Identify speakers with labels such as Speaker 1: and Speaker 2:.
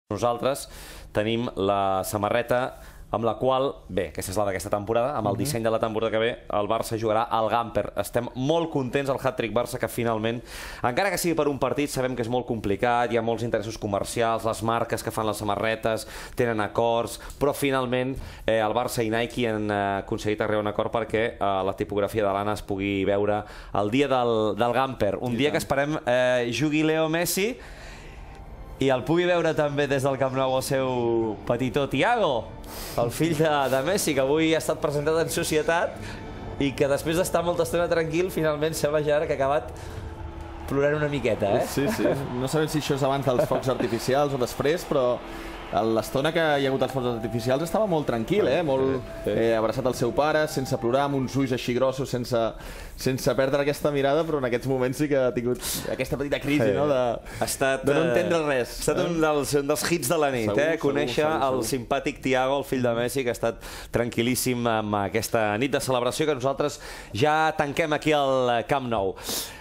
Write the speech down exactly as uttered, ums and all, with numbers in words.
Speaker 1: Nosaltres tenim la samarreta amb la qual, bé, aquesta és la d'aquesta temporada, amb el disseny de la temporada que ve, el Barça jugarà al Gamper. Estem molt contents, el hat-trick Barça, que finalment, encara que sigui per un partit, sabem que és molt complicat, hi ha molts interessos comercials, les marques que fan les samarretes tenen acords, però finalment eh, el Barça i Nike han eh, aconseguit arribar a un acord perquè eh, la tipografia de l'Anna es pugui veure el dia del, del Gamper, un dia que esperem eh, jugui Leo Messi i el pugui veure també des del Camp Nou el seu petitó Thiago, el fill de, de Messi, que avui ha estat presentat en societat i que després d'estar molta estona tranquil, finalment sembla ja que ha acabat plorant una miqueta, eh?
Speaker 2: Sí, sí. No sabem si això és abans dels focs artificials o després, però l'estona que hi ha hagut els focs artificials estava molt tranquil, eh? Molt eh, abraçat al seu pare, sense plorar, amb uns ulls així grossos, sense, sense perdre aquesta mirada, però en aquests moments sí que ha tingut aquesta petita crisi, no? De,
Speaker 1: ha estat,
Speaker 2: de no entendre res.
Speaker 1: Ha estat un dels, un dels hits de la nit, segur, eh? Conèixer segur, segur, el segur. simpàtic Thiago, el fill de Messi, que ha estat tranquil·líssim amb aquesta nit de celebració que nosaltres ja tanquem aquí al Camp Nou.